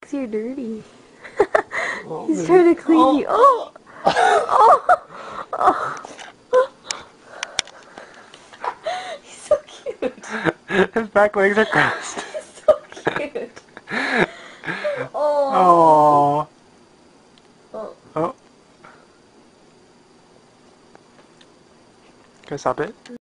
thinks you're dirty. Oh, He's trying to clean you. Oh! Oh! Oh! He's so cute. His back legs are crossed. He's so cute. Oh. Oh. Oh. Can I stop it?